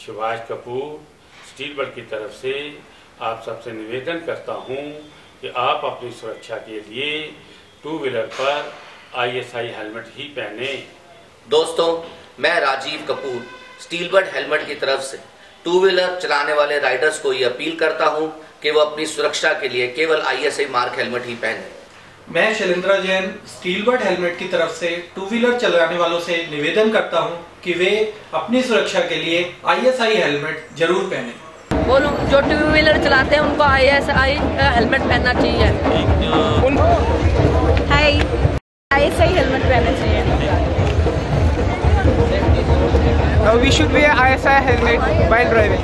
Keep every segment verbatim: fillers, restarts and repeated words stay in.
Subhash Kapoor steel बल्ट की तरफ से आप सबसे निवेदन करता हूं कि आप अपनी सुरक्षा के लिए टू व्हीलर पर आई एस आई हेलमेट ही पहने। दोस्तों, मैं Rajiv Kapoor Steelbird helmet की तरफ से टू व्हीलर चलाने वाले राइडर्स को ये अपील करता हूं कि वो अपनी सुरक्षा के लिए केवल I S I mark helmet ही पहने। मैं Shailendra Jain Steelbird helmet की तरफ से टू व्हीलर चलाने वालों से निवेदन करता हूं कि वे अपनी सुरक्षा के लिए आई एस आई हेलमेट जरूर पहने। वो लोग जो टू व्हीलर चलाते हैं उनको आई एस आई हेलमेट पहनना चाहिए। हाय, आई एस आई हेलमेट पहनना चाहिए। Now we should wear I S I helmet while driving.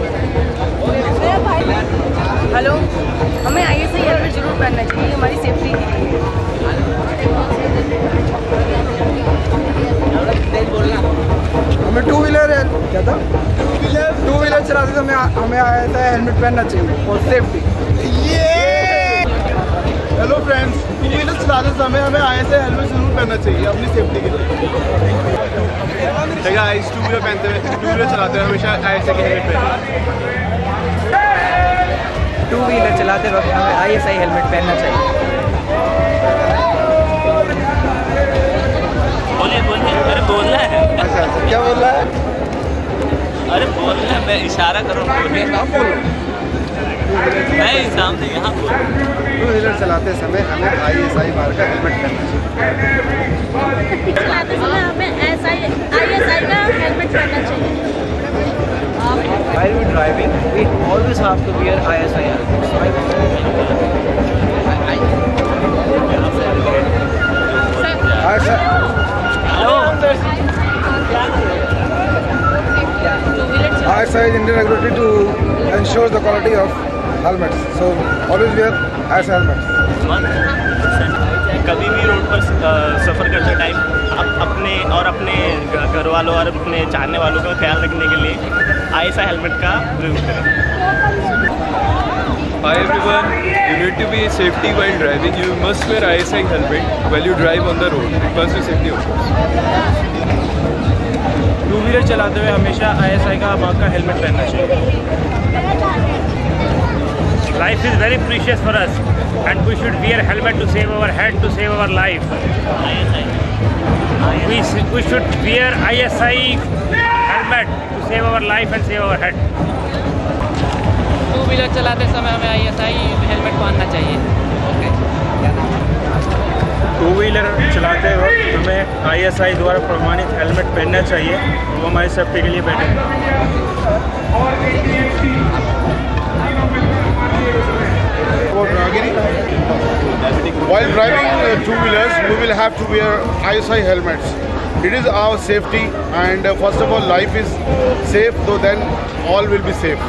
Hello, हमें आई एस आई हेलमेट जरूर पहनना चाहिए हमारी सेफ्टी के लिए। हमें टू व्हीलर क्या था टू व्हीलर चलाते समय हमें आई एस आई हेलमेट पहनना चाहिए for safety. Hello friends, two wheeler चलाते समय हमें आई एस आई हेलमेट जरूर पहनना चाहिए अपनी सेफ्टी के लिए। गाइस, टू व्हीलर पहनते हुए टू व्हीलर चलाते हुए हमेशा आई एस आई की हेलमेट पहनें। टू व्हीलर चलाते वक्त हमें आई एस आई हेलमेट पहनना चाहिए। बोलिए बोलिए, अरे बोलना है। अच्छा, क्या बोल रहा है? अरे बोलना है, मैं इशारा करूँ। आप बोलो। मैं एग्जाम से यहाँ बोल। टू व्हीलर चलाते समय हमें आई एस आई मार्क का हेलमेट पहनना चाहिए। चलाते समय हमें आई एस आई का हेलमेट पहनना चाहिए। While we driving, we always have to wear I S I helmet. I S I is Indian regulatory to ensure the quality of helmets. So always wear I S I helmets. कभी भी road पर सफ़र करते time अपने और अपने घर वालों और अपने चाहने वालों का ख्याल रखने के लिए आई एस आई हेलमेट का प्रयोग करें। Hi everyone, you need to be safety while driving. You must wear I S I helmet while you drive on the road. It must be safety of course. Two wheeler चलाते हुए हमेशा I S I का mark का helmet पहनना चाहिए। Life is very precious for us and we should wear helmet to save our head, to save our life. We, we should wear I S I helmet to save our life and save our head. Two wheeler चलाते समय हमें I S I helmet पहनना चाहिए। Two wheeler चलाते वक्त हमें I S आई द्वारा प्रमाणित हेलमेट पहनना चाहिए, वो हमारी सेफ्टी के लिए बेटर है। While driving uh, two wheelers, we will have to wear I S I helmets. It is our safety, and uh, first of all, life is safe, so then all will be safe.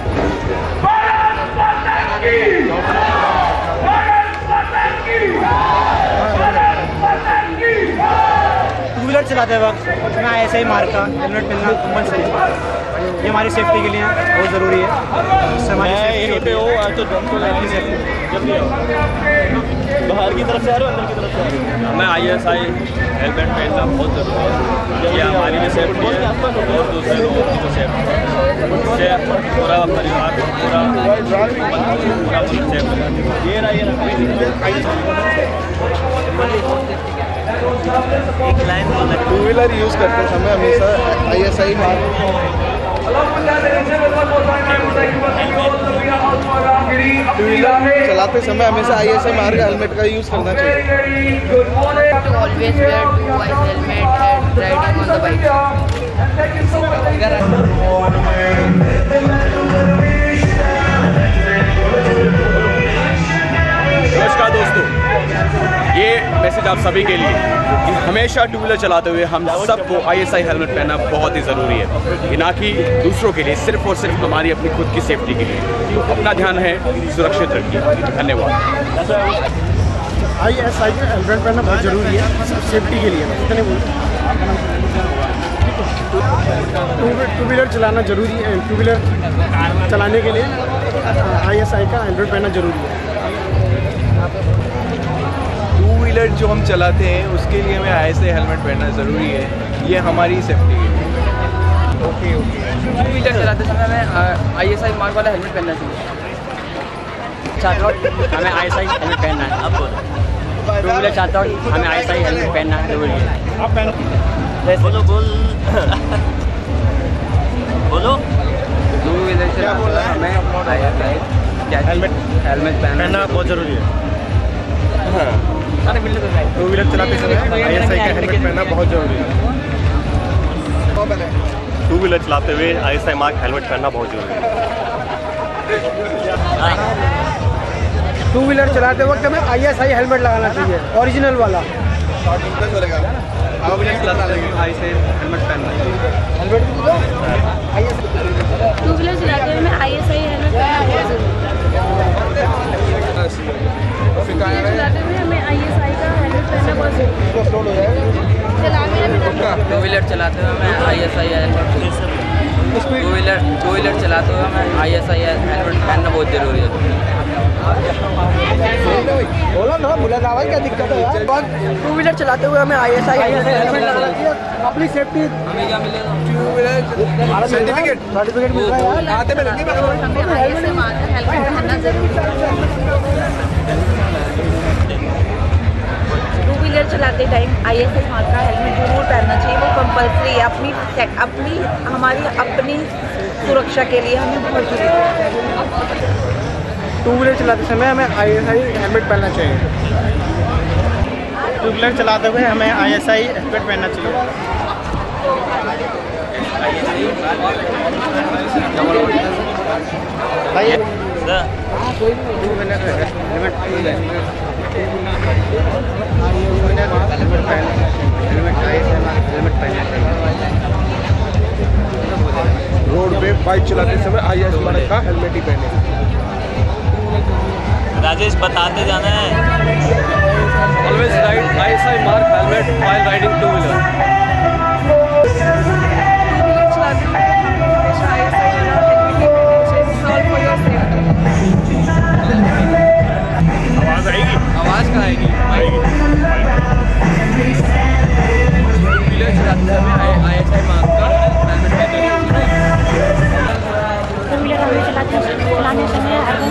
Two wheeler चलाते वक्त हमें I S I mark का helmet पहनना compulsory है। ये हमारी safety के लिए बहुत ज़रूरी है। इससे हमारी यहीं पे हो आज तो जब भी बाहर की तरफ से आ रहे हो अंदर की तरफ से आ रहे हो, हमें आई एस आई हेलमेट पहनना बहुत ज़रूरी है। ये हमारी भी सेफ्टी है और दूसरे लोगों की भी सेफ्टी है। इससे पूरा परिवार पूरा पूरा सेफ है। टू व्हीलर यूज़ करते समय हमेशा I S I mark two wheeler चलाते समय हमेशा I S I mark helmet का यूज़ करना चाहिए। Always wear two I S I helmet and riding on the bike. नमस्कार दोस्तों, ये मैसेज आप सभी के लिए कि हमेशा टू व्हीलर चलाते हुए हम सबको आई एस आई हेलमेट पहनना बहुत ही ज़रूरी है, कि ना कि दूसरों के लिए, सिर्फ और सिर्फ हमारी अपनी खुद की सेफ्टी के लिए। अपना ध्यान है, सुरक्षित रखिए। धन्यवाद। आई एस आई का हेलमेट पहनना बहुत ज़रूरी है सेफ्टी के लिए। कितने टू व्हीलर चलाना ज़रूरी है। टू व्हीलर चलाने के लिए आई एस आई का हेलमेट पहनना ज़रूरी है। टू व्हीलर जो हम चलाते हैं उसके लिए हमें आई एस आई हेलमेट पहनना ज़रूरी है। ये हमारी सेफ्टी के लिए। Okay okay. टू व्हीलर चलाते समय हमें आई एस आई मार्क वाला हेलमेट पहनना चाहिए। छात्रों हमें आई एस आई हेलमेट पहनना है। अब बोलो। टू व्हीलर चाहता हूँ हमें आई एस आई हेलमेट पहनना है जरूरी है। आप पहनो। बोलो बोल बोलो। टू व्हीलर चलाते हमें I S I helmet helmet पहनना बहुत ज़रूरी है। हाँ, टू व्हीलर चलाते समय आई एस आई का हेलमेट पहनना बहुत ज़रूरी है। टू व्हीलर चलाते हुए I S I mark helmet पहनना बहुत जरूरी है। टू व्हीलर चलाते वक्त हमें आई एस आई हेलमेट लगाना चाहिए, ओरिजिनल वाला। टू व्हीलर चलाते हुए आई एस आई हेलमेट पहनना चाहिए। टू व्हीलर चलाते हुए हमें आई एस आई हेलमेट पहनना बहुत जरूरी है। चलाते हुए हमें आई एस आई का हेलमेट पहनना बहुत जरूरी है। टू व्हीलर चलाते हुए हमें I S I helmet two wheeler two wheeler चलाते हुए हमें आई एस आई हेलमेट पहनना बहुत जरूरी है। बोला ना बोला था भाई क्या दिक्कत है यार। टू व्हीलर चलाते हुए हमें आई एस आई हेलमेट लगाना चाहिए, अपनी सेफ्टी। हमें क्या मिलेगा? सर्टिफिकेट सर्टिफिकेट मिल रहा है यार। हमें आई एस आई मार्क का हेलमेट पहनना जरूरी है। टू व्हीलर चलाते time I S I mark का हेलमेट जरूर पहनना चाहिए। वो कंपल्सरी है, अपनी अपनी हमारी अपनी सुरक्षा के लिए हमें बहुत जरूरी है। टू व्हीलर चलाते समय हमें आई एस आई हेलमेट पहनना चाहिए। टू व्हीलर चलाते हुए हमें आई एस आई हेलमेट पहनना चाहिए। भाई टू व्हीलर हेलमेट हेलमेट पहनना चाहिए। रोड पे बाइक चलाते समय आई एस आई मार्क का हेलमेट ही पहने। राजेश बताते जाना है। Always ride I S I mark helmet while riding two wheeler. आवाज़ आएगी? आवाज़ कहाँ आएगी? व्हीलर चलाते समय आई एस आई मार्क का हेलमेट पहनना चाहिए। टू व्हीलर हमें चलाते चलाने समय helmet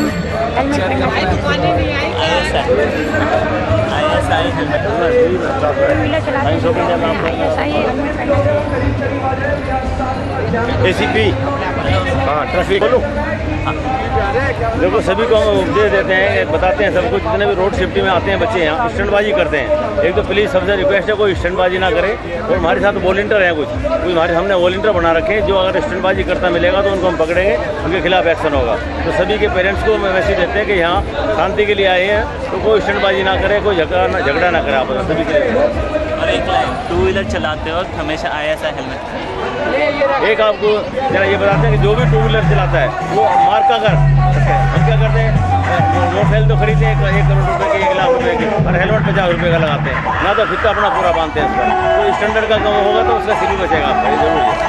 I S I helmet two wheeler चलाते समय आई एस आई हेलमेट पहनना चाहिए। ए सी पी हाँ ट्रैफिक बोलो। देखो सभी को हम उपदेश देते हैं, बताते हैं सबको, जितने भी रोड सेफ्टी में आते हैं बच्चे यहाँ स्टंटबाजी करते हैं। एक तो प्लीज़ सबसे रिक्वेस्ट है कोई स्टंटबाजी ना करे। और हमारे साथ वॉलंटियर हैं कुछ कुछ हमारे हमने वॉलंटियर बना रखे हैं, जो अगर स्टंटबाजी करता मिलेगा तो उनको हम पकड़ेंगे, उनके खिलाफ एक्शन होगा। तो सभी के पेरेंट्स को मैं मैसेज देते हैं कि यहाँ शांति के लिए आए हैं तो कोई स्टंटबाजी ना करे, कोई झगड़ा ना झगड़ा ना करे आपस में सभी के लिए। और एक टू व्हीलर चलाते वक्त हमेशा आई एस आई हेलमेट। एक आपको जरा ये बताते हैं कि जो भी टू व्हीलर चलाता है वो मार्क का कर हम क्या करते हैं, मोटरसाइकिल तो खरीदते हैं एक करोड़ रुपए के, एक लाख रुपए के, और हेलमेट पचास रुपए का लगाते हैं ना, तो फिर तो अपना पूरा बांधते हैं उसका। तो स्टैंडर्ड का कम होगा तो उसका सिली बचेगा आपका, ये जरूरी है।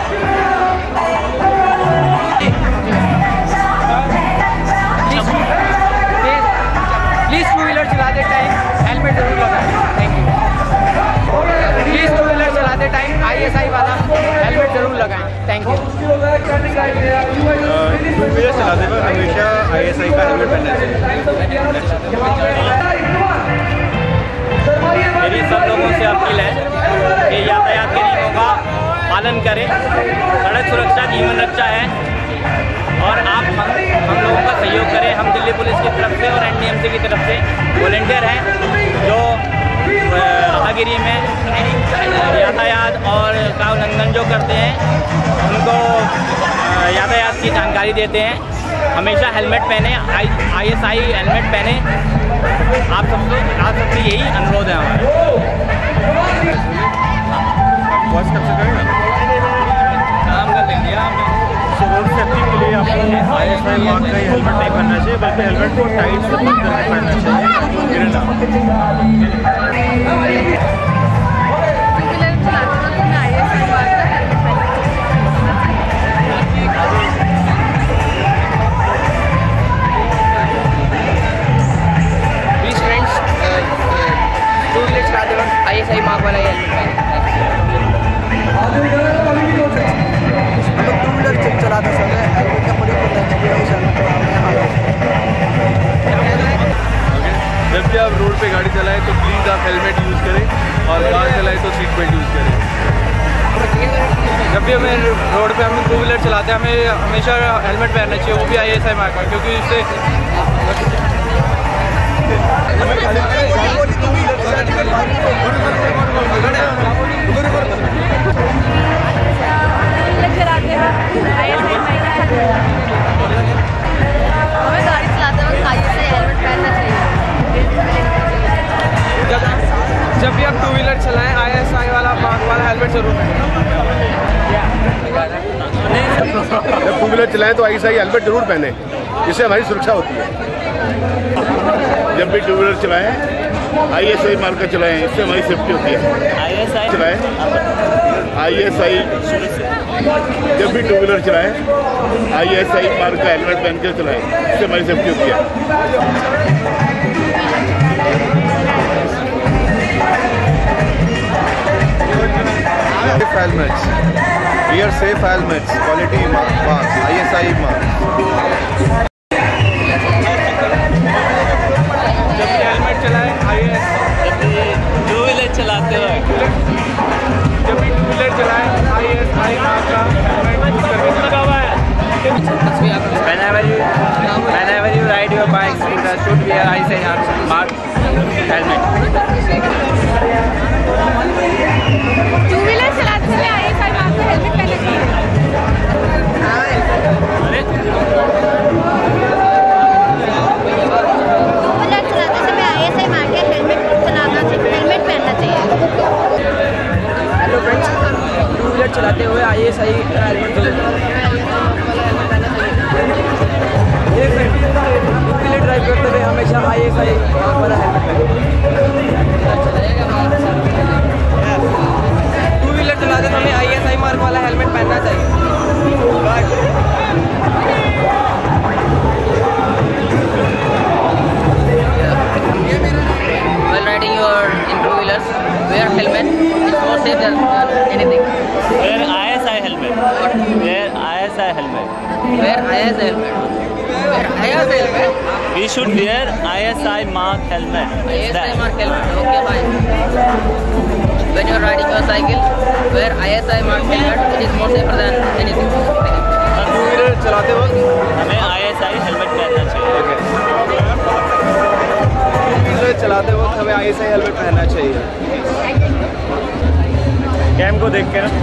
प्लीज़ टू व्हीलर चलाते टाइम हेलमेट जरूर लगाएं। Thank you. Please two wheeler चलाते टाइम आई एस आई वाला हेलमेट जरूर लगाएं। Thank you. टू व्हीलर चलाते वक्त हमेशा आई एस आई का हेलमेट पहनना चाहिए। मेरी सब लोगों से अपील है कि यातायात के नियमों का पालन करें। सड़क सुरक्षा जीवन रक्षा है और आप हम हम लोगों का सहयोग करें। हम दिल्ली पुलिस की तरफ से और एन डी एम सी की तरफ से वॉलंटियर हैं जो राहगिरी में यातायात और का उल्लंघन जो करते हैं उनको यातायात की जानकारी देते हैं। हमेशा हेलमेट पहने, आई आई एस आई हेलमेट पहने। आप सबसे आप सबसे यही अनुरोध है हमारा। काम कर लेंगे रोड सेफ्टी के लिए आपको आई एस आई मार्क का हेलमेट नहीं पहनना चाहिए, बल्कि हेलमेट को टाइट से बंद करके पहनना चाहिए। गिरना प्लीज़ फ्रेंड्स टू व्हीलर चलाते वक्त आई एस आई मार्क वाला हेलमेट पहनें। प्लीज़ आप हेलमेट यूज़ करें और कार चलाएं तो सीट बेल्ट यूज़ करें। जब भी हमें रोड पे हम टू व्हीलर चलाते हैं हमें हमेशा हेलमेट पहनना चाहिए, वो भी आई एस आई मार्क का, क्योंकि इससे हमें गाड़ी चलाते वक्त आई एस आई हेलमेट पहनना चाहिए। जब भी आप टू व्हीलर चलाएं आई एस आई वाला मार्क वाला हेलमेट जरूर पहनें। जब टू व्हीलर चलाएं तो आई एस आई हेलमेट जरूर पहने, जिससे हमारी सुरक्षा होती है। जब भी टू व्हीलर चलाएं आई एस आई मार्क का चलाएं, इससे हमारी सेफ्टी होती है। आई एस आई चलाएं आई एस आई जब भी टू व्हीलर चलाएं आई एस आई मार्क का हेलमेट पहन कर चलाएं, इससे हमारी सेफ्टी होती है। Safe helmets. Wear safe helmets. Quality marks. I S I marks. जब भी हेलमेट चलाएं आई एस टू व्हीलर चलाते हो जब भी टू व्हीलर चलाएं आई एस आई मार्क का हेलमेट यूज करके लगा हुआ है। Whenever you whenever you ride your bike, scooter, should wear I S I mark helmet. Two wheeler चलाते समय आई एस आई मार्क का हेलमेट पहनना चाहिए। टू व्हीलर चलाते समय आई एस आई मार्क का हेलमेट चलाना हेलमेट पहनना चाहिए। हेलो फ्रेंड्स, टू व्हीलर चलाते हुए आई एस आई हेलमेट जरूर टू व्हीलर ड्राइव करते हुए हमेशा आई एस आई वाला हेलमेट टू व्हीलर चलाते समय आई एस आई मार्क वाला हेलमेट पहनना चाहिए। While riding your in two wheelers, wear helmet. It's more safe than anything. Wear I S I helmet. Wear I S I helmet. Wear I S I helmet. Wear I S I helmet. We should wear I S I mark helmet. I S I mark helmet. Okay, fine. When you are riding your cycle, wear I S I mark helmet. It is more safer than anything. Two wheeler चलाते वक्त हमें I S I helmet पहनना चाहिए। Two wheeler चलाते वक्त हमें I S I helmet पहनना चाहिए। कैम को देख के ना।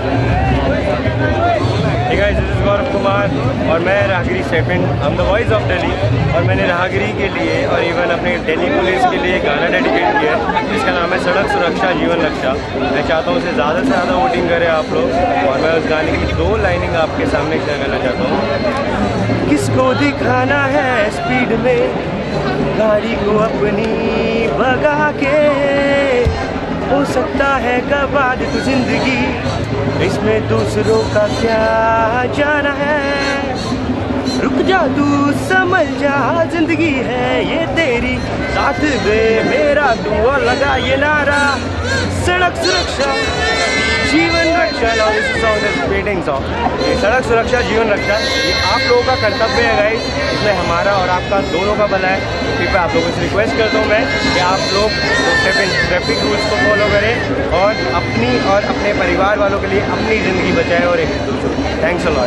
Hey guys, this is गौरव कुमार और मैं राहगिरी सेकंड हम द वॉइस ऑफ दिल्ली, और मैंने राहगिरी के लिए और इवन अपने दिल्ली पुलिस के लिए गाना डेडिकेट किया है जिसका नाम है सड़क सुरक्षा जीवन रक्षा। मैं चाहता हूँ उसे ज़्यादा से ज़्यादा वोटिंग करें आप लोग, और मैं उस गाने की दो लाइनिंग आपके सामने शेयर करना चाहता हूँ। किसको दिखाना है स्पीड में गाड़ी को अपनी भगा के, हो सकता है कबाद तू जिंदगी, इसमें दूसरों का क्या जाना है। रुक जा तू समझ जा जिंदगी है ये तेरी, साथ दे मेरा दुआ लगा ये नारा, सड़क सुरक्षा जीवन रक्षा। Now this song is speeding song. ये सड़क सुरक्षा जीवन रक्षा ये आप लोगों का कर्तव्य है गाइस, इसमें हमारा और आपका दोनों का भला है। ठीक है, आप लोगों से रिक्वेस्ट करता हूँ मैं कि आप लोग ट्रैफिक रूल्स को फॉलो करें और अपनी और अपने परिवार वालों के लिए अपनी ज़िंदगी बचाएं और एक दूसरे। Thanks a lot.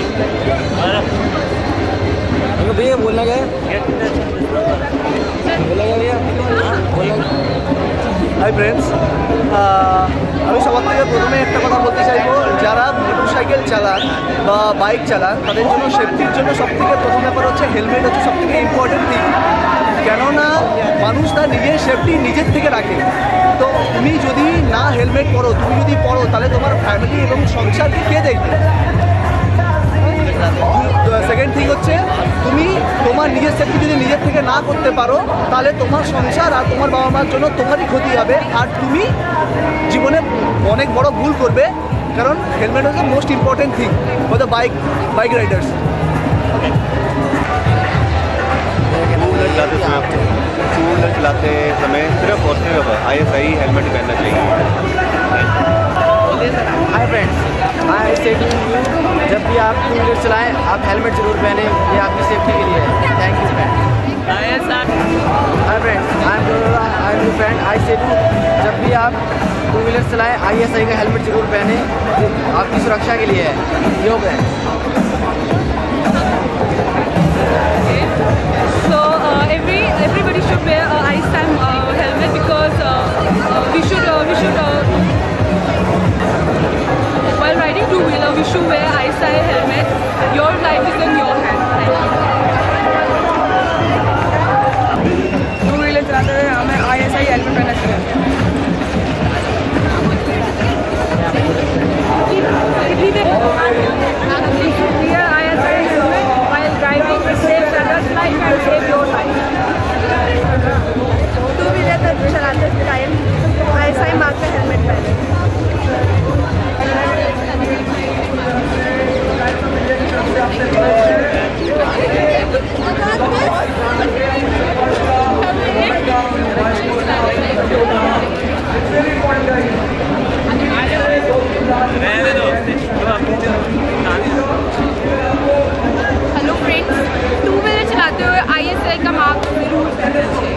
भैया बोलना क्या है? बोला क्या भैया? হাই ফ্রেন্ডস, আমি সবার থেকে প্রথমে একটা কথা বলতে চাইবো, যারা মোটরসাইকেল চালান বা বাইক চালান তাদের জন্য সেফটির জন্য সবথেকে প্রথম ব্যাপার হচ্ছে হেলমেট হচ্ছে সবথেকে ইম্পর্টেন্ট থিং। কেননা মানুষ তার নিজের সেফটি নিজের থেকে রাখে। তো তুমি যদি না হেলমেট পরো, তুমি যদি পরো তাহলে তোমার ফ্যামিলি এবং সংসারকে কে দেখবে? সেকেন্ড থিং হচ্ছে তুমি তোমার নিজের সেফটি যদি নিজের থেকে না করতে পারো তাহলে তোমার সংসার আর তোমার বাবা মার জন্য তোমারই ক্ষতি হবে, আর তুমি জীবনে অনেক বড় ভুল করবে। কারণ হেলমেট হচ্ছে most important thing for the bike bike riders. Two wheeler चलाते समय सिर्फ और सिर्फ आई एस आई हेलमेट पहनना चाहिए। हाय फ्रेंड्स, आई से यू जब भी आप टू व्हीलर चलाएं आप हेलमेट जरूर पहने, ये आपकी सेफ्टी के लिए है। Thank you friend. Hi friends, I am I am friend. I say to जब भी आप टू व्हीलर चलाएं आई एस आई का हेलमेट जरूर पहने, आपकी सुरक्षा के लिए है। योग है। So uh, every everybody should wear a I S I uh, helmet because uh, uh, we should uh, we should uh, while riding two wheeler we should wear I S I helmet. Your life is in your hand. Two wheeler चलाते हुए हमें I S I helmet पहनना चाहिए। Wear I S I helmet while driving to save others' life and save your life. Two wheeler चलाते time I S I mark का helmet पहने। Hello friends, two wheeler चलाते हुए I S I का mark जरूर पहनना चाहिए।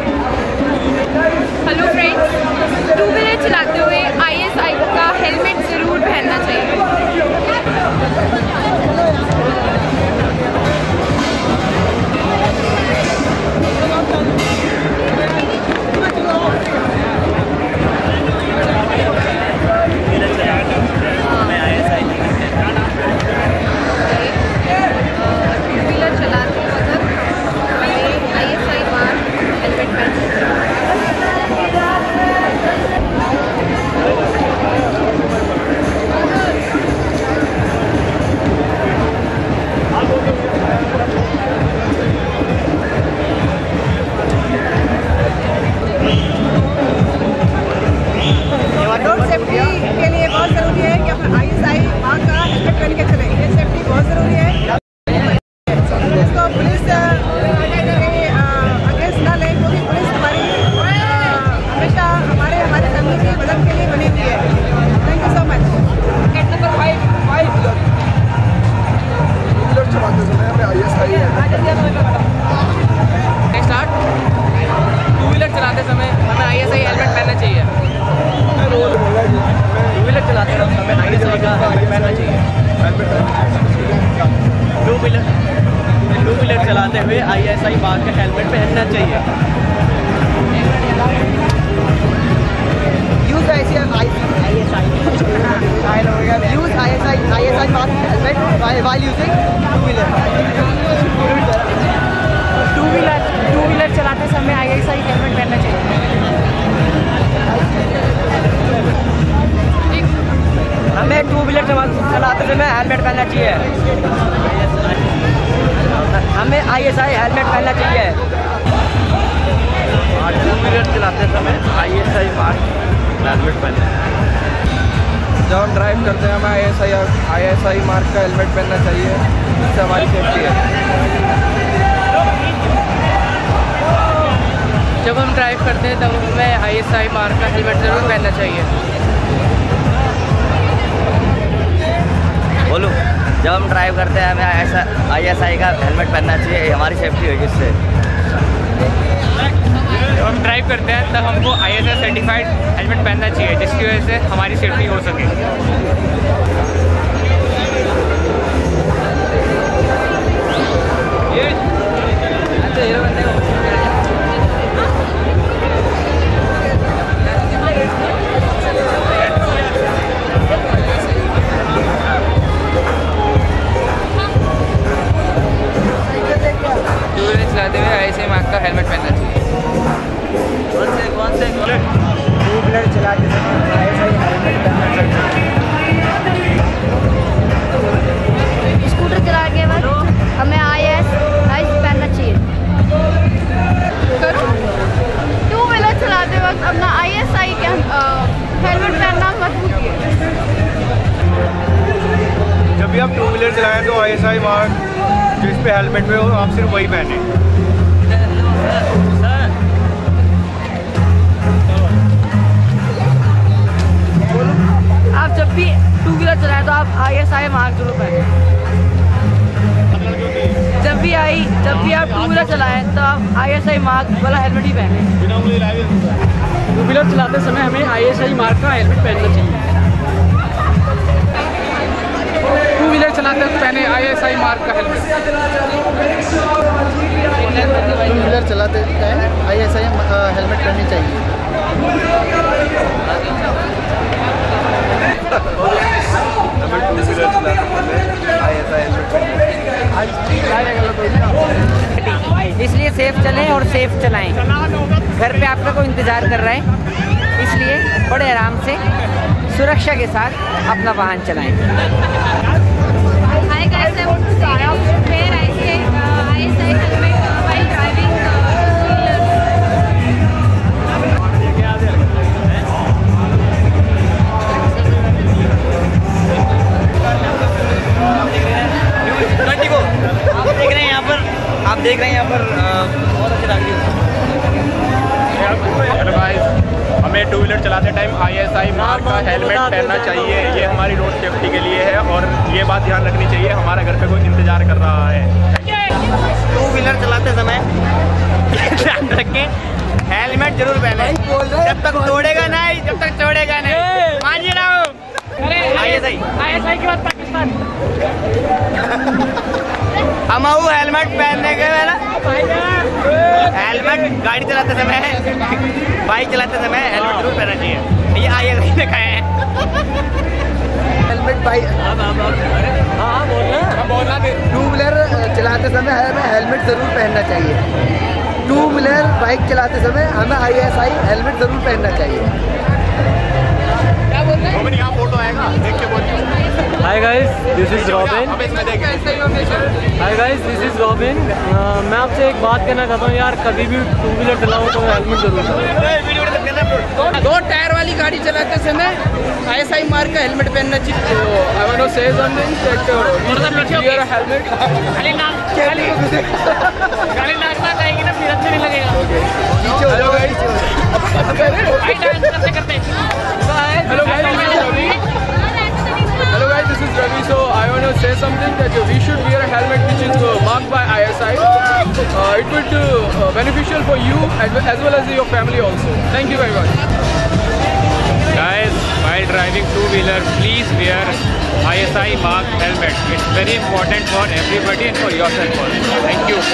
Hello friends, two wheeler चलाते हुए आई एस आई का हेलमेट जरूर पहनना चाहिए। टू व्हीलर चलाते हुए आई एस आई मार्क का हेलमेट पहनना चाहिए। Use I S I use I S I I S I mark helmet while using two wheeler. Two wheeler two wheeler चलाते समय आई एस आई हेलमेट पहनना चाहिए। हमें टू व्हीलर चलाते समय हेलमेट पहनना चाहिए। हमें आई एस आई हेलमेट पहनना चाहिए। टू व्हीलर चलाते समय I S I mark helmet पहनना। जब हम ड्राइव करते हैं हमें I S I I S I mark का हेलमेट पहनना चाहिए, इससे हमारी सेफ्टी है। जब हम ड्राइव करते हैं तब हमें आई एस आई मार्क का हेलमेट जरूर पहनना चाहिए। बोलो, जब हम ड्राइव करते हैं हमें आई एस आई का हेलमेट पहनना चाहिए, हमारी सेफ्टी होगी इससे। जब हम ड्राइव करते हैं तब हमको I S I certified helmet पहनना चाहिए, जिसकी वजह से हमारी सेफ्टी हो सके। चलाते हुए आई एस आई मार्क का हेलमेट पहनना चाहिए। टू व्हीलर चलाते समय आई एस आई हेलमेट पहनना चाहिए। स्कूटर चलाने के बाद हमें आई एस आई पहनना चाहिए। टू व्हीलर चलाते वक्त अपना आई एस आई का हेलमेट पहनना मत भूलिए। जब भी आप टू व्हीलर चलाएं तो आई एस आई मार्क जिस पे हेलमेट पे हो आप सिर्फ वही पहने। आप जब भी टू व्हीलर चलाएं तो आप आई एस आई मार्क जरूर पहने। जब भी भाई जब भी आप टू व्हीलर चलाएं तो आप आई एस आई मार्क वाला हेलमेट ही पहने। टू व्हीलर चलाते समय हमें आई एस आई मार्क का हेलमेट पहनना चाहिए। टू व्हीलर चलाते वक्त पहने आई एस आई मार्क का हेलमेट। टू व्हीलर चलाते time I S I helmet पहननी चाहिए। हमें टू व्हीलर चलाते समय आई एस आई हेलमेट। इसलिए सेफ चलें और सेफ चलाएं। घर पे आपका कोई इंतज़ार कर रहा है, इसलिए बड़े आराम से सुरक्षा के साथ अपना वाहन चलाएं। Hi guys, I want to say that you should wear I S I helmet while driving आप देख रहे हैं यहाँ पर आप देख रहे हैं यहाँ पर बहुत अच्छे राहगीर। हमें टू व्हीलर चलाते time I S I mark का हेलमेट पहनना चाहिए। ये हमारी रोड सेफ्टी के लिए है और ये बात ध्यान रखनी चाहिए, हमारा घर पे कोई इंतजार कर रहा है। टू व्हीलर चलाते समय ध्यान रखें, हेलमेट जरूर पहने। जब तक तोड़ेगा नहीं, जब तक तोड़ेगा नहीं। मानिए ना आई एस आई आई एस आई के बाद पाकिस्तान। हम हेलमेट पहनने के ना हेलमेट गाड़ी चलाते समय, बाइक चलाते समय हेलमेट जरूर पहनना चाहिए। ये आई एस आई ने कहा है। हेलमेट बाइक हाँ बोलना बोलना टू व्हीलर चलाते समय हमें हेलमेट ज़रूर पहनना चाहिए। टू व्हीलर बाइक चलाते समय हमें आई एस आई हेलमेट ज़रूर पहनना चाहिए। यहाँ फोटो आएगा, देख के बोलिए। Hi guys, this is Robin. Hi guys, this is Robin. मैं आपसे एक बात कहना चाहता हूँ यार, कभी भी टू व्हीलर चलाओ तो हेलमेट जरूर। दो टायर वाली गाड़ी चलाते समय आई एस आई मार्क का हेलमेट पहनना चाहिए। तो I want to say something that wear a helmet खाली नाक खाली खाली नाक ना आएगी ना, फिर अच्छा नहीं लगेगा। हेलो गाइस, करते करते hello guys, hello guys, this is Ravi. So I want to say something that uh, we should wear a helmet which is uh, marked by I S I. Uh, it would uh, uh, beneficial for you as well, as well as your family also. Thank you very much. Guys, while driving two wheeler, please wear I S I marked helmet. It's very important for everybody and for yourself also. Thank you.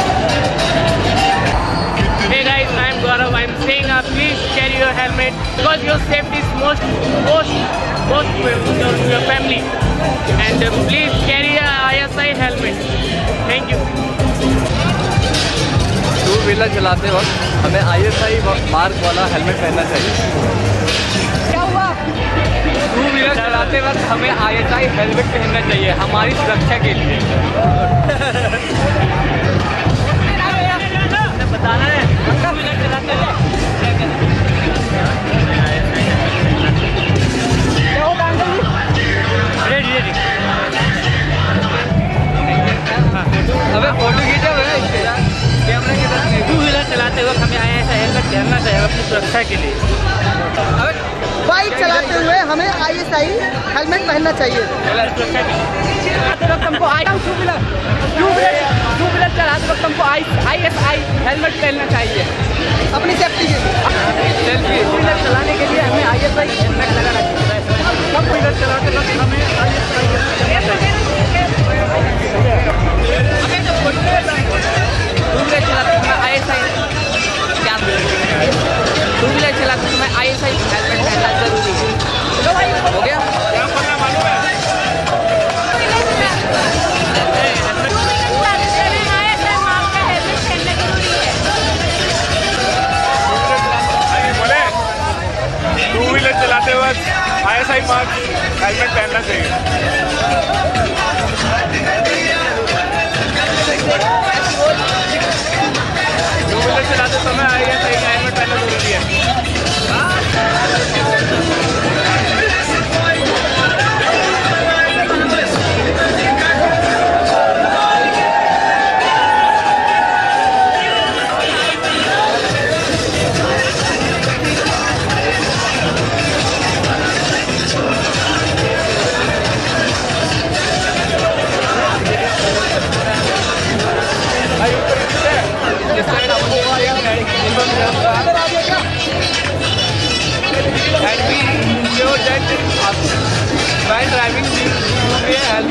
Hey guys, I am Gaurav. I am saying uh, please carry your helmet because your safety is most most most to your, to your family, and uh, please carry a I S I helmet. Thank you. Two wheeler चलाते वक्त हमें I S I mark वाला helmet पहनना चाहिए। क्या हुआ? To wheeler चलाते वक्त हमें आई एस आई हेलमेट पहनना चाहिए हमारी सुरक्षा के लिए। बताना है टू व्हीलर चलाते हैं अबे फोटो खींचा हुआ है इसके कैमरे के साथ। टू व्हीलर चलाते वक्त हमें आया ऐसा हेलमेट पहनना चाहिए अपनी सुरक्षा के लिए। बाइक चलाते हुए हमें आई एस आई हेलमेट पहनना चाहिए। चलाते वक्त हमको I two wheeler two wheeler two wheeler चलाते वक्त हमको आई आई एस आई हेलमेट पहनना चाहिए अपनी सेफ्टी के लिए। टू व्हीलर चलाने के लिए हमें आई एस आई हेलमेट लगाना चाहिए। टू व्हीलर चलाते वक्त हमें I S I two wheeler चलाते समय आई एस आई क्या टू व्हीलर चलाते समय आई एस आई हेलमेट पहनना जरूरी है। हो गया? टू व्हीलर चलाते वक्त I S I mark helmet पहनना चाहिए। टू व्हीलर चलाते समय आई एस आई का हेलमेट पहनना जरूरी है।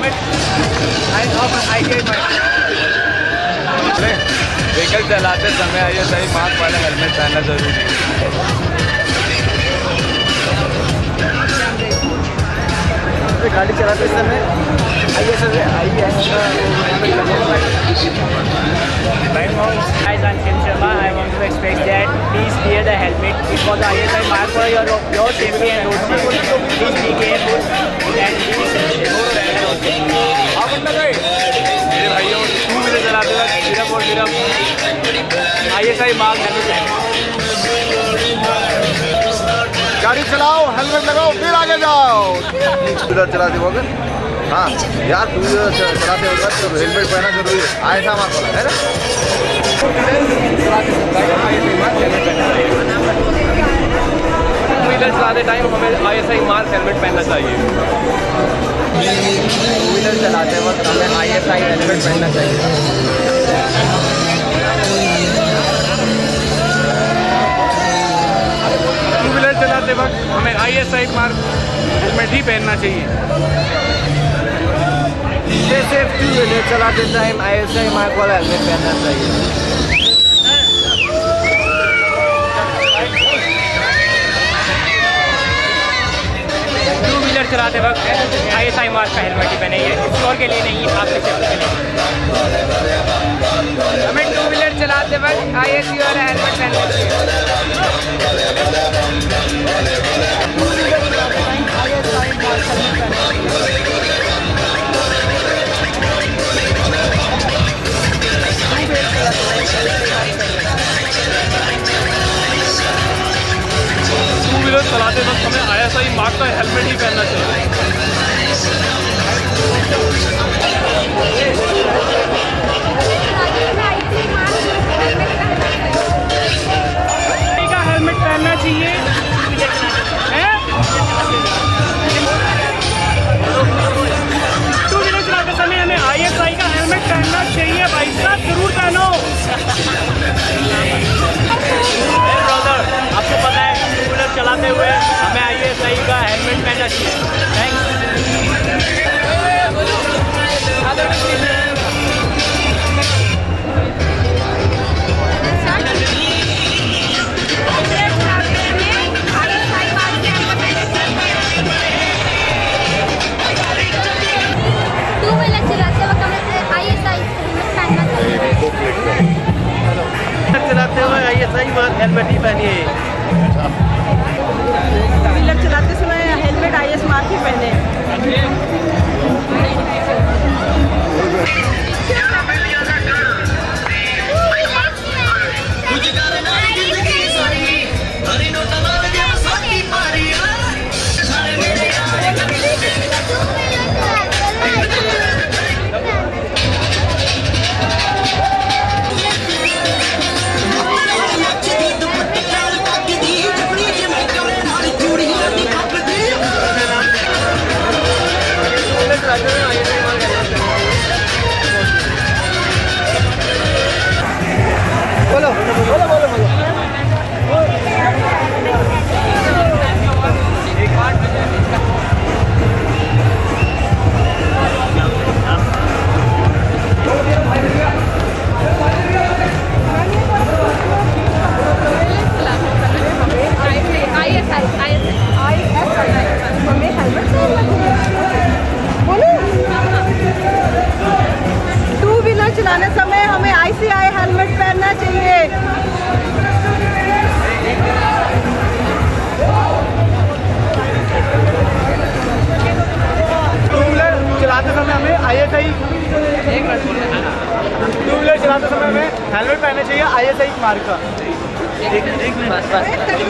helmet and of I S I mark. Vehicle चलाते समय आई एस आई मार्क वाला हेलमेट पहनना जरूरी है। गाड़ी चलाते समय I S I I S Guys, I'm Kim Sharma. I want to express that please wear the helmet. It was I S I mark for your your safety and road safety. Please be careful and be safe. मेरे भाइयों to wheeler चलाते वक्त सिर्फ और सिर्फ I S I mark helmet पहने। गाड़ी चलाओ, हेलमेट लगाओ, फिर आगे जाओ। टू व्हीलर चलाते वक्त हाँ यार, टू व्हीलर चलाते वक्त तो हेलमेट पहनना जरूरी है। ऐसा मार्क वाला है ना। टू व्हीलर चलाते टाइम हमें I S I mark helmet पहनना चाहिए। टू व्हीलर चलाते वक्त हमें आई एस आई हेलमेट पहनना चाहिए। टू व्हीलर चलाते वक्त हमें I S I mark helmet ही पहनना चाहिए। सिर्फ टू व्हीलर चलाते time I S I mark वाला हेलमेट पहनना चाहिए। टू व्हीलर चलाते वक्त आई एस आई मार्क का हेलमेट ही पहने, स्टोर के लिए नहीं, आपके सेफ्टी के लिए। हमें टू व्हीलर चलाते वक्त आई एस आई वाला हेलमेट पहनना चाहिए। टू व्हीलर चलाते वक्त हमें आई एस आई मार्क का हेलमेट ही पहनना चाहिए। का हेलमेट पहनना चाहिए। टू व्हीलर चलाते समय हमें आई एस आई का हेलमेट पहनना चाहिए। भाई साहब जरूर पहनो। आपको पता है टू व्हीलर चलाते हुए हमें आई एस आई का हेलमेट पहनना चाहिए। थैंक्स। टू व्हीलर चलाते वक्त हमें आई एस आई पहनना चाहिए। चलाते हुए I S I mark helmet ही पहनिए। टू व्हीलर चलाते समय हेलमेट आई एस मार्क ही पहने। बोलो बोलो बोलो बोलो। टू व्हीलर चलाने समय हमें आई सी आई हेलमेट पहनना चाहिए। टू व्हीलर चलाते समय हमें I S I two wheeler चलाते समय हमें हेलमेट पहनना चाहिए आई एस आई मार्क का। एक मिनट बस बस।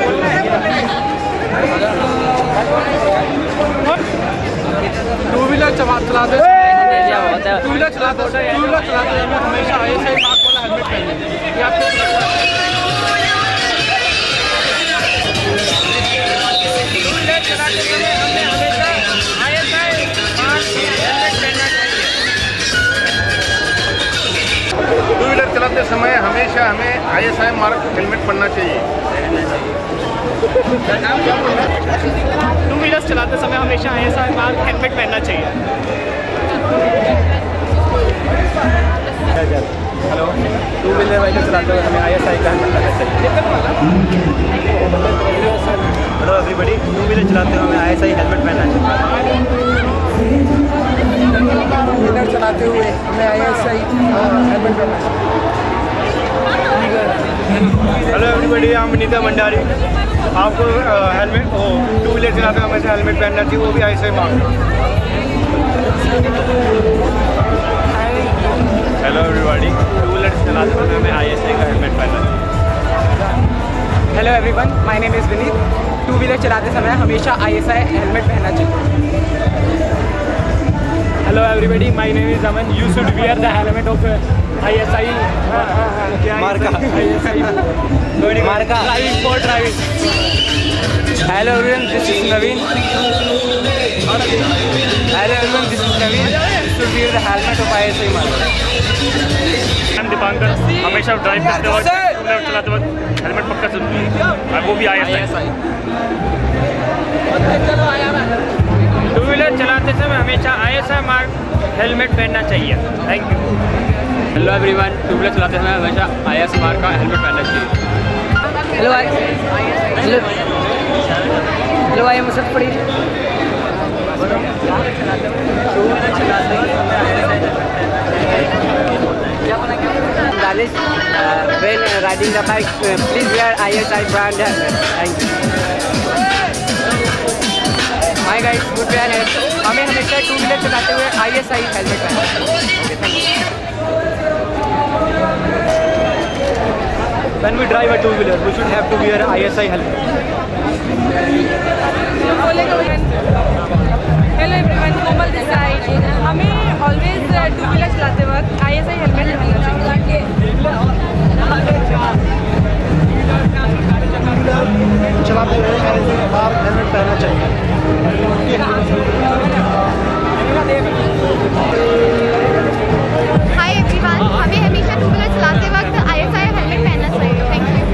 टू व्हीलर चलाते टू व्हीलर चलाते टू व्हीलर चलाते समय हमेशा आई एस आई मार्क वाला हेलमेट पहने। ये आपको टू व्हीलर चलाते समय हमें हमेशा I S I mark helmet पहनना चाहिए। टू व्हीलर चलाते समय हमेशा हमें I S I mark helmet पहनना चाहिए। टू व्हीलर चलाते समय हमेशा I S I mark helmet पहनना चाहिए। हेलो, टू व्हीलर व्हीकल चलाते हुए हमें आई एस आई का हेलमेट पहनना चाहिए। हेलो एवरीबॉडी, टू व्हीलर चलाते हुए हमें आई एस आई हेलमेट पहनना चाहिए। व्हीलर चलाते हुए हमें आई एस आई हेलमेट पहनना चाहिए। Hello everybody, I am Neeta Bhandari. आपको हेलमेट ओ टू व्हीलर चलाते हुए हमें हेलमेट पहनना चाहिए, वो भी I S I mark. Hello everybody, two wheeler चलाते हुए हमें आई एस आई का हेलमेट पहनना चाहिए। Hello everyone, my name is Vineet. Two wheeler चलाते समय हमेशा आई एस आई हेलमेट पहनना चाहिए। Hello everybody, my name is Aman. You should wear the helmet of I S I mark I S I mark driving for driving. Hello everyone, this is Naveen. Hello everyone, this is Naveen. You should wear the helmet of I S I mark. I am Dipankar. हमेशा drive करते वक्त to wheeler चलाते वक्त helmet पक्का जरूरी है, और वो भी I S I. Two wheeler चलाते समय हमेशा I S I mark helmet पहनना चाहिए। Thank you. Hello everyone, two wheeler चलाते समय हमेशा आई एस आई मार्क का हेलमेट पहनना चाहिए। Hello I hello hello I am Asad पड़ी। Dallas, uh, when uh, riding the bike, uh, please wear I S I brand helmet. Thank you. Hi guys, good day ahead. हमें हमेशा to wheeler चलाते हुए I S I helmet पहनना चाहिए। When we drive a two wheeler, we should have to wear I S I helmet. Hello everyone, Komal this side. हमें always two wheeler चलाते वक्त I S I helmet पहनना चाहिए। चलाते हुए हेलमेट पहनना चाहिए। हाय एवरीवन, हमें हमेशा टू व्हीलर चलाते वक्त आई एस आई हेलमेट पहनना चाहिए। Thank you.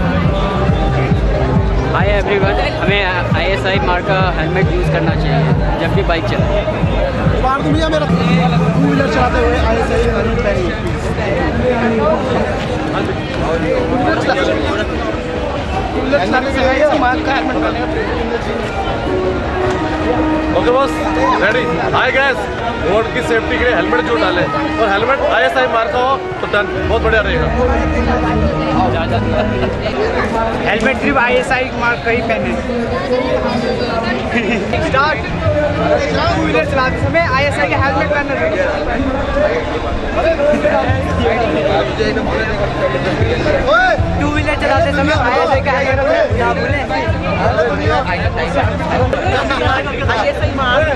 हाय एवरीवन, हमें आई एस आई मार्क का हेलमेट यूज़ करना चाहिए जब भी बाइक चलाए। बार तो भैया मेरा टू व्हीलर चलाते हुए आई एस आई हेलमेट पहनिए। Okay boss, ready. Hi guys, road की सेफ्टी के लिए हेलमेट जो डाले और हेलमेट आई एस आई मार्का हो तो डन, बहुत बढ़िया रहेगा। हेलमेट सिर्फ आई एस आई मार्क का ही पहने। स्टार्ट। टू व्हीलर चलाते समय आई एस आई का हेलमेट पहनना चाहिए। टू व्हीलर चलाते समय आई एस आई का हेलमेट क्या बोले? I S I mark.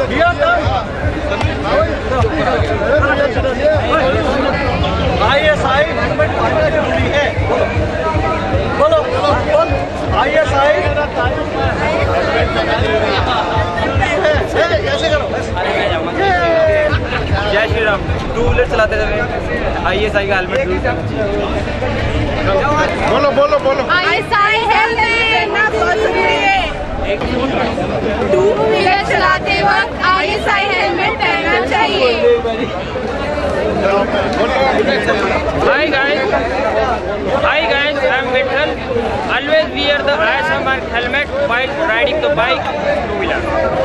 I S I helmet पहनना जरूरी है। बोलो बोलो, आई एस आई ऐसे करो। जय श्री राम। टू व्हीलर चलाते समय आई एस आई का हेलमेट। बोलो बोलो बोलो। आई एस आई हेलमेट ना बहुत जरूरी है। टू व्हीलर चलाते वक्त आई एस आई हेलमेट पहनना चाहिए। Hi guys, hi guys, I am Vittal. Always wear the I S I mark helmet while riding the bike, two wheeler.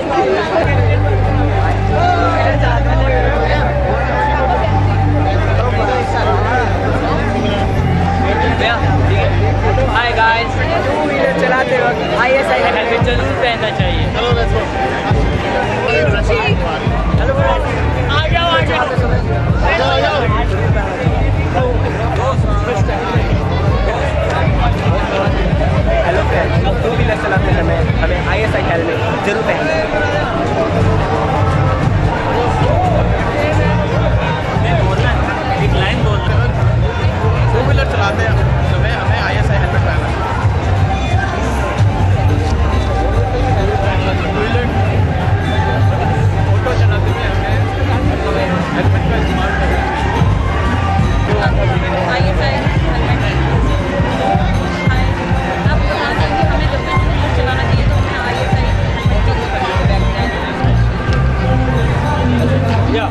Hi guys, two wheeler चलाते वक्त I S I helmet जरूर पहनना चाहिए। Hello let's go. Hello आ जाओ आ जाओ। Hello friends, two wheeler चलाते समय हमें आई एस आई हेलमेट जरूर पहनना है। एक लाइन बोल। टू व्हीलर चलाते समय हमें आई एस आई हेलमेट पहनना है। ऑटो चलाते हुए हमें हेलमेट का इस्तेमाल करना है। I S I Yeah.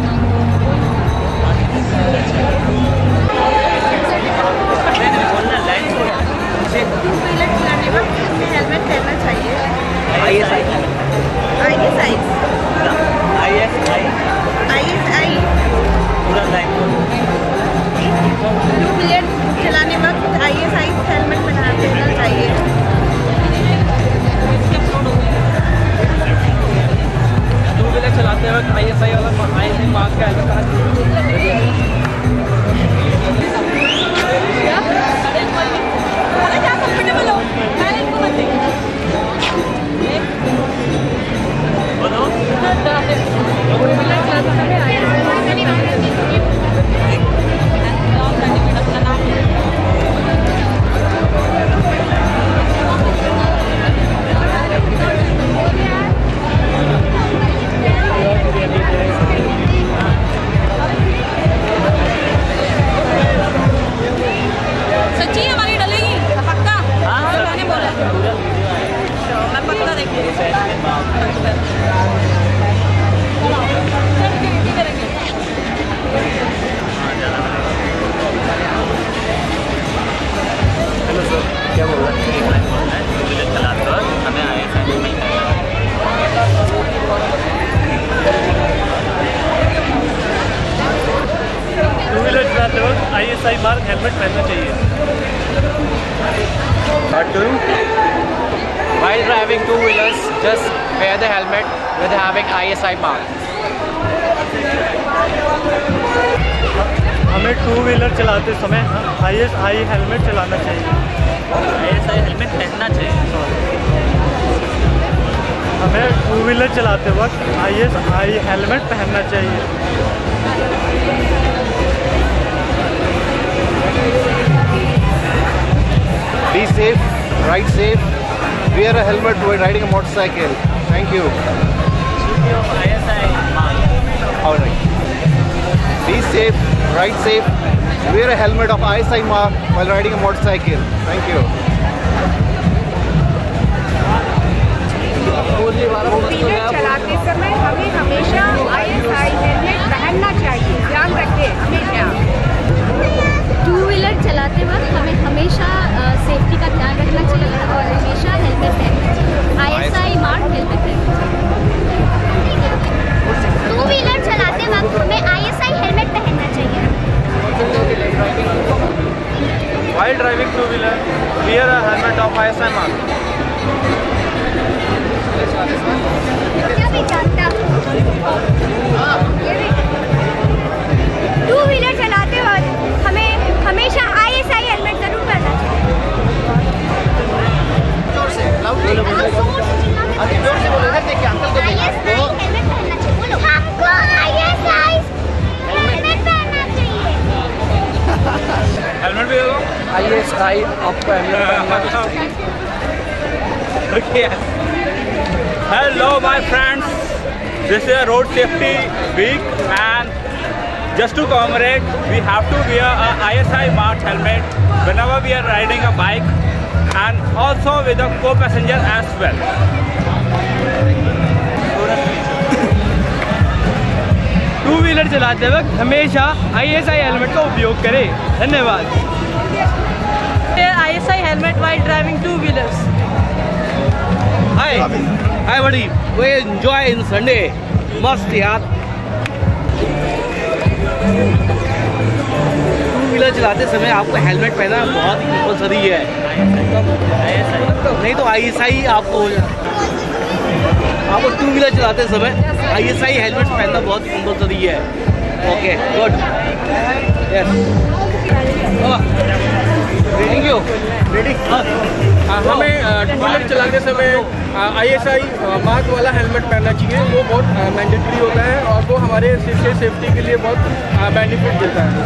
क्या बोल रहा है? एक लाइन बोल रहा है, टू व्हीलर चलाते वक्त हमें I S I helmet two wheeler चलाते वक्त I S I mark helmet पहनना चाहिए। स्टार्ट करूँ? While driving two wheelers, just wear the helmet with having I S I mark. हमें टू व्हीलर चलाते समय आई एस आई हेलमेट चलाना चाहिए। आई एस आई हेलमेट पहनना चाहिए। हमें टू व्हीलर चलाते वक्त आई एस आई हेलमेट पहनना चाहिए। Be safe, ride safe, wear a helmet while riding a motorcycle. Thank you. I S I mark. All right. Be safe, ride safe, wear a helmet of I S I mark while riding a motorcycle. Thank you. Two wheeler चलाते समय हमें हमेशा I S I helmet पहनना चाहिए, ध्यान रखें हमेशा। To wheeler चलाते वक्त हमें हमेशा सेफ्टी का ध्यान रखना चाहिए और हमेशा हेलमेट पहनना चाहिए। I S I mark helmet पहनना चाहिए। टू व्हीलर चलाते वक्त हमें आई एस आई हेलमेट पहनना चाहिए। While driving two wheeler, wear a helmet of I S I mark. Two wheeler चलाते वक्त हमें हमेशा आई एस आई हेलमेट जरूर पहनना चाहिए। जोर से जोर से बोलो इधर देखिए अंकल को देखिए। हेलमेट पहनना चाहिए। बोलो हमको आई एस आई हेलमेट पहनना चाहिए। हेलमेट भी दे दो। आई एस आई आपको हेलमेट पहनना चाहिए। Okay. Hello my friends, this is a road safety week and just to commemorate we have to wear a I S I marked helmet whenever we are riding a bike and also with a co-passenger as well. Two wheeler चलाते वक्त हमेशा I S I helmet का उपयोग करें। धन्यवाद। I S I helmet while driving two wheelers. Hi, hi buddy. We enjoy in Sunday. मस्त यार। To wheeler चलाते समय आपको हेलमेट पहनना बहुत कंपल्सरी है। नहीं तो आई एस आई आपको आपको टू व्हीलर चलाते समय आई एस आई हेलमेट पहनना बहुत कंपल्सरी है। Okay good. Yes thank you. Ready? हमें टू व्हीलर चलाते समय आई एस आई मार्क वाला हेलमेट पहनना चाहिए। वो बहुत मैंडेटरी होता है और वो हमारे सेफ्टी के लिए बहुत बेनिफिट देता है।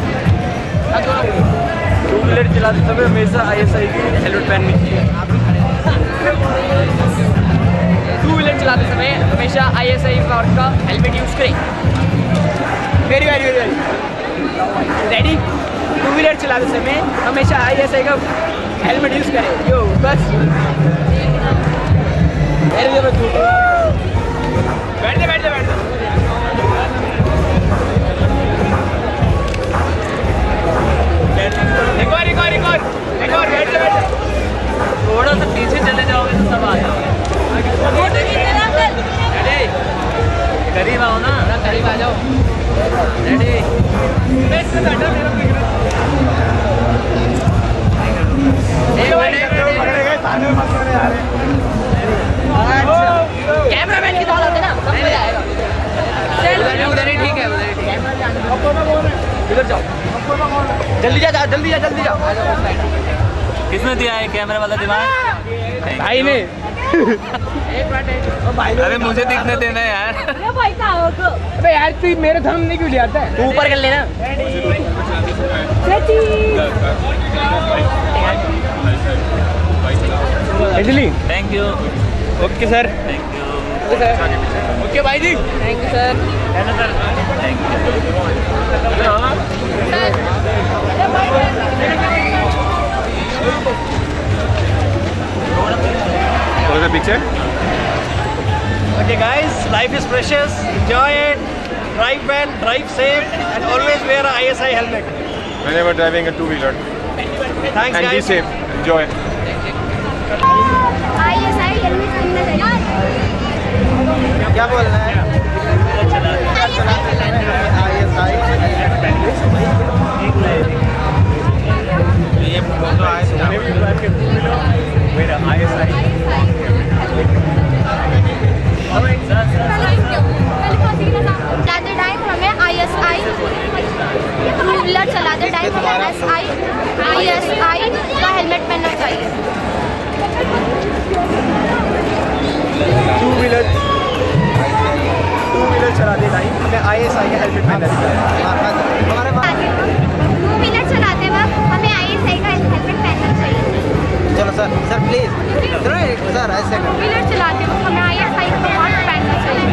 टू व्हीलर चलाते समय हमेशा आई एस आई की हेलमेट पहननी चाहिए। टू व्हीलर चलाते समय हमेशा आई एस आई मार्क का हेलमेट यूज करें। Very very very ready? Two wheeler चलाते समय हमेशा आई एस आई का हेलमेट यूज करें। यो बस बैठ जा बैठ जा बैठ जा बैठ जा। एक और एक और एक और एक और बैठ जा बैठ जा। थोड़ा सा पीछे चले जाओगे तो सब आ जाओगे। करीब आओ ना, करीब आ जाओ। रेडी? कैमरामैन की दौड़ आते ना, सब मजा आएगा। उधर ही ठीक है, उधर ही ठीक है। इधर जाओ, जल्दी जा, जल्दी जा, जल्दी जा। किसने दिया है कैमरा वाला दिमाग? भाई ने। अरे मुझे दिखने देना यार। अरे भाई कहाँ हो तो? अबे यार तू मेरे धर्म नहीं क्यों ले आता है? तू ऊपर कर लेना। Anjali thank you. Okay sir. Thank you. Okay भाई जी। Thank you sir. थैंक थोड़ा सा पीछे। Okay guys, life is precious. Enjoy it. Drive well, drive safe, and always wear a I S I helmet. Whenever driving a two wheeler. Thanks and guys. be safe. Enjoy. क्या बोलना है? ये photo आए मेरा आई S आई चलाते time हमें I S I two wheeler चलाते time हमें S I I S I का हेलमेट पहनना चाहिए। टू व्हीलर टू व्हीलर चलाते टाइम हमें आई एस आई का हेलमेट पहनना चाहिए। टू व्हीलर चलाते वक्त हमें आई एस आई का हेलमेट पहनना चाहिए। चलो सर सर प्लीज सर ऐसे टू व्हीलर चलाते वक्त हमें आई एस आई का मास्क पहनना चाहिए।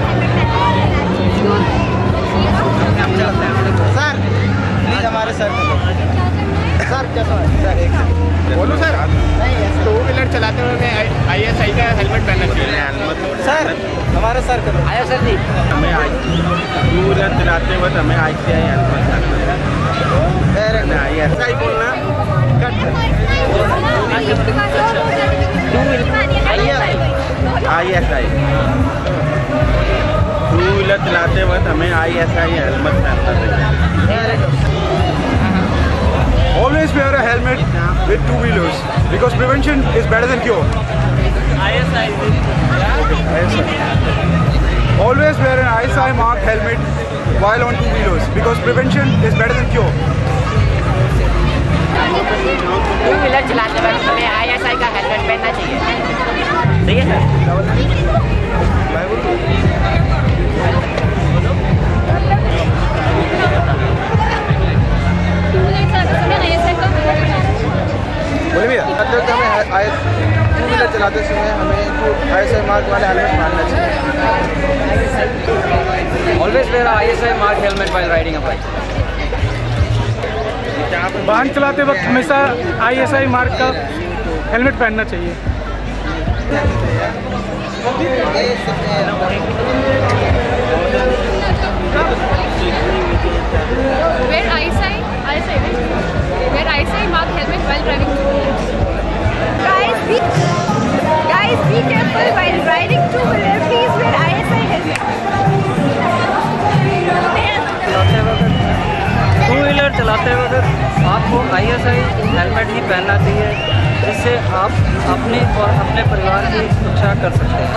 सर प्लीज हमारे सर सर कैसा सर एक बोलो सर। टू व्हीलर चलाते हुए मैं आई एस आई का हेलमेट पहनना चाहिए। सर हमारे सर करो आया सर जी। हमें आई टू व्हीलर चलाते वक्त हमें आई सी आई हेलमेट पहनना आई एस आई बोलना I S I two wheeler चलाते वक्त हमें आई एस आई हेलमेट पहनना चाहिए। Always wear a helmet with two wheelers because prevention is better than cure. I S I Always wear an I S I marked helmet while on two wheelers because prevention is better than cure. Two wheeler चलाते वक्त हमें I S I का helmet पहनना चाहिए। सही है sir? बोले भैया मतलब हमें आई टू व्हीलर चलाते समय हमें आई एस आई मार्क वाले हेलमेट पहनना चाहिए। Always wear I S I mark helmet while riding a bike. वाहन चलाते वक्त हमेशा आई एस आई मार्क का हेलमेट पहनना चाहिए। Wear I S I, I S I, wear I S I mark helmet while driving two wheelers. Guys, be guys be careful while riding two wheeler. Please wear I S I helmet. Two wheeler चलाते वक्त आपको I S I helmet ही पहनना चाहिए, जिससे आप अपनी और अपने परिवार की सुरक्षा कर सकते हैं।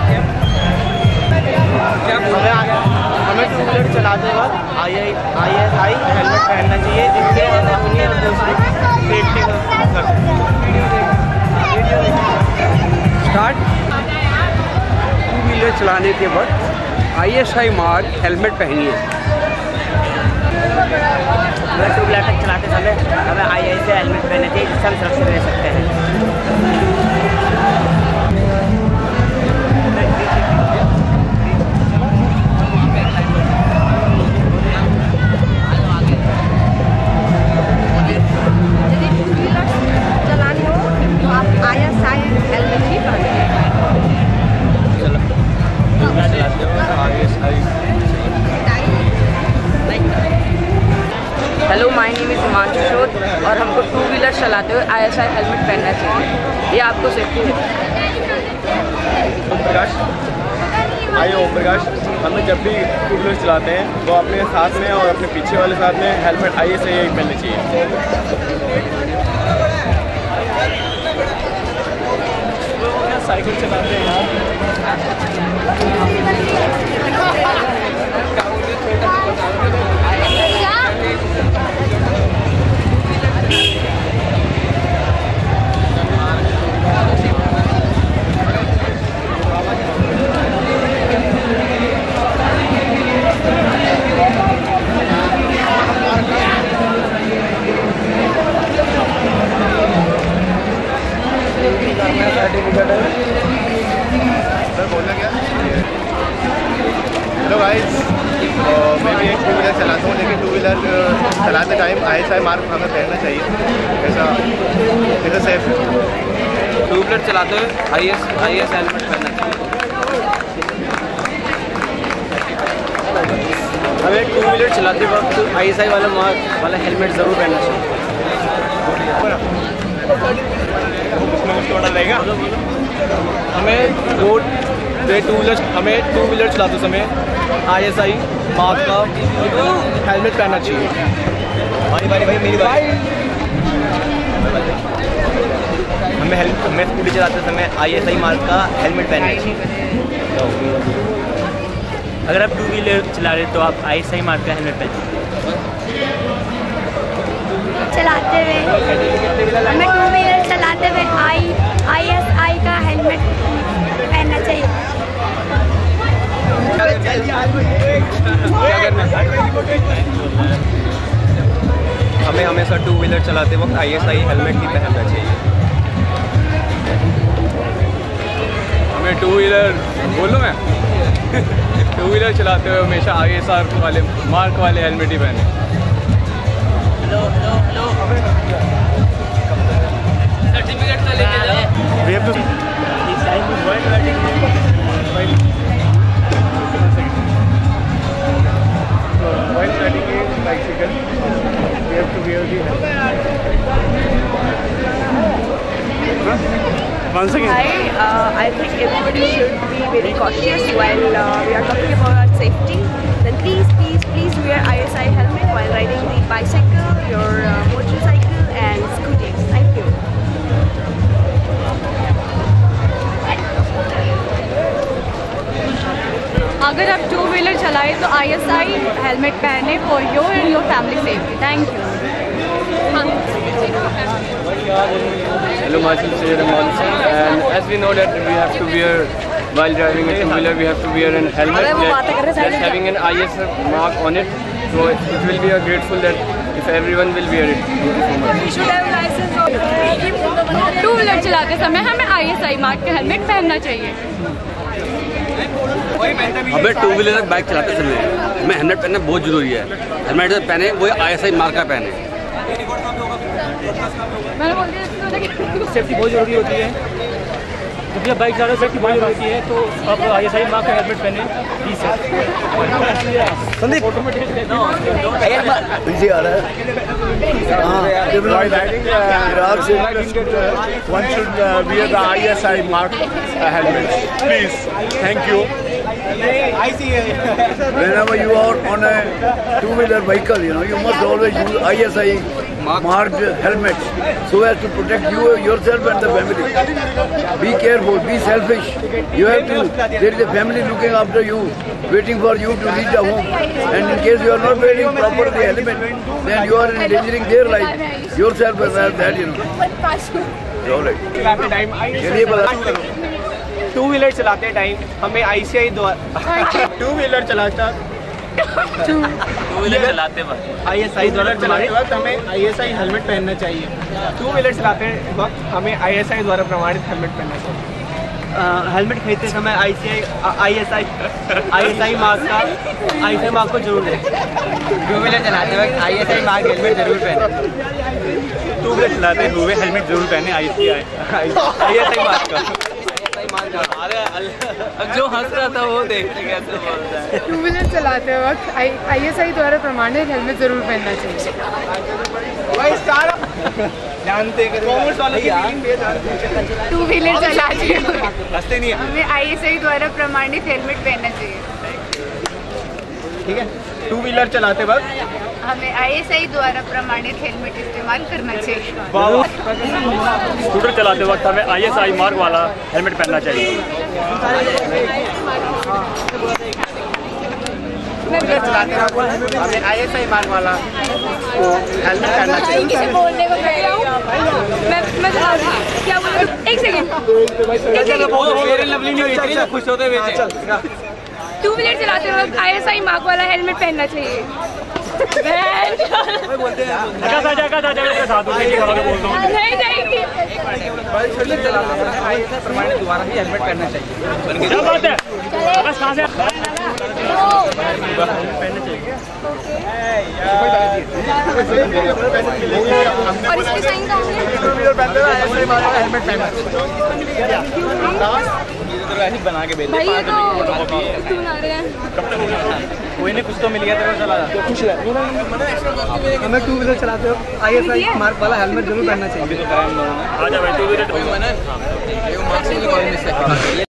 हमें हमें टू व्हीलर चलाते वक्त आई आई आई एस आई हेलमेट पहनना चाहिए, जिससे हम अपनी और दूसरी सेफ्टी कर सकते हैं। स्टार्ट टू व्हीलर चलाने के वक्त I S I mark helmet पहनिए। टू व्हीलर तक चलाते समय हमें आई एस आई हेलमेट पहनना चाहिए, जिससे हम सुरक्षित रह सकते हैं। यदि टू व्हीलर चलानी हो तो आप आई एस आई हेलमेट ही पहनें। Hello, my name is Himanshu शोध और हमको टू व्हीलर चलाते हुए आई एस आई हेलमेट पहनना चाहिए। ये आपको सेफ्टी है। ओम प्रकाश आइए ओम प्रकाश हमें जब भी टू व्हीलर चलाते हैं तो अपने साथ में और अपने पीछे वाले साथ में हेलमेट आई एस आई पहनना चाहिए। साइकिल चलाते हैं यार। सर बोलना क्या? हेलो गाइस, मैं भी एक टू व्हीलर चलाता हूँ, लेकिन टू व्हीलर चलाते time I S I mark हमें पहनना चाहिए। ऐसा ऐसा सेफ है। टू व्हीलर चलाते हुए I S I S helmet पहनना चाहिए। हमें टू व्हीलर चलाते वक्त आई एस आई वाला मार्क वाला हेलमेट ज़रूर पहनना चाहिए। उसमें कुछ थोड़ा रहेगा। हमें रोड वे टू व्हीलर हमें टू व्हीलर चलाते समय आई एस आई मार्क का हेलमेट पहनना चाहिए। भाई भाई भाई मेरी भाई हमें हमें स्कूटी चलाते समय आई एस आई मार्क का हेलमेट पहनना चाहिए। अगर आप टू व्हीलर चला रहे तो आप आई एस आई मार्क का हेलमेट पहनें। चलाते हुए हमें टू व्हीलर चलाते हुए आई आई एस आई का हेलमेट पहनना चाहिए। हमें हमेशा टू व्हीलर चलाते वक्त आई एस आई हेलमेट ही पहनना चाहिए। हमें टू व्हीलर बोलूँ मैं टू व्हीलर चलाते हुए हमेशा आई एस आई वाले मार्क वाले हेलमेट ही पहने। सर्टिफिकेट तो लेके जाओ। While riding a bicycle, we have to wear the helmet. Once again. I, uh, I think everybody should be very cautious while uh, we are talking about safety. Then please, please, please wear I S I helmet while riding the bicycle, your uh, motorcycle and scooty. Thank you. अगर आप to wheeler चलाएं तो I S I helmet पहने for your and your family safety. Thank you. Hello, myself Sayyid Ahmad Hussain, and as we know that we have to wear while driving a two wheeler, we have to wear an helmet that, that's having an I S I mark on it. So it, it will be a grateful that if everyone will wear it. Thank you so much. Two wheeler चलाते समय हमें I S I mark का helmet पहनना चाहिए। हमें two wheeler bike चलाते समय हमें हेलमेट पहनना बहुत जरूरी है। हेलमेट पहने वो आई एस आई मार्क का पहने। सेफ्टी बहुत जरूरी होती है। जब भी आप बाइक चला रहे हो सेफ्टी बहुत जरूरी होती है, तो आप आई एस आई मार्क का हेलमेट पहने। प्लीज संदीप इजी आ रहा है। While riding Iraq one should wear the I S I mark helmet. Please, thank you. Whenever you are on a two-wheeler vehicle, you know you must always use I S I marked helmets so as to protect you, yourself, and the family. Be careful. Be selfish. You have to. There is a family looking after you, waiting for you to reach the home. And in case you are not wearing proper the helmet, then you are endangering their life, yourself as well. That you know. All right. चलिए बता। To wheeler चलाते time हमें आई C I द्वारा two wheeler चलाता two wheeler चलाते वक्त I S आई द्वारा चलाते वक्त हमें आई एस आई हेलमेट पहनना चाहिए। टू व्हीलर चलाते वक्त हमें आई एस आई द्वारा प्रमाणित हेलमेट पहनना चाहिए। हेलमेट खरीदते समय I C I I S I I S I mark का आई एस आई मार्क को जरूर लें। टू व्हीलर चलाते वक्त I S I mark helmet जरूर पहने। टू व्हीलर चलाते हुए हेलमेट जरूर पहने आई C I I S I mark का। जो हंस रहा था वो देखते कैसे बोलता है। टू व्हीलर चलाते वक्त आई एस आई द्वारा प्रमाणित हेलमेट जरूर पहनना चाहिए। जानते टू व्हीलर चलाते वक्त हमें आई एस आई द्वारा प्रमाणित हेलमेट पहनना चाहिए। ठीक है। टू व्हीलर चलाते वक्त हमें आई एस आई द्वारा प्रमाणित हेलमेट इस्तेमाल करना चाहिए। स्कूटर चलाते वक्त हमें आई एस आई मार्क वाला हेलमेट पहनना चाहिए। चलाते वक्त हमें आई एस आई मार्क वाला हेलमेट पहनना चाहिए। एक सेकेंड खुश होते हुए टू व्हीलर चलाते वक्त आई एस आई मार्क वाला हेलमेट पहनना चाहिए। नहीं नहीं प्रमाणित द्वारा ही हेलमेट पहनना चाहिए। क्या बात है? और इसके साइन का बना के भेज भाई ये तो क्यों ना रहे हैं? कोई नहीं कुछ तो मिल गया तेरे को चला जा। हमें टू व्हीलर चलाते हो आई एस आई मार्क वाला हेलमेट जरूर पहनना चाहिए। आ जा भाई टू व्हीलर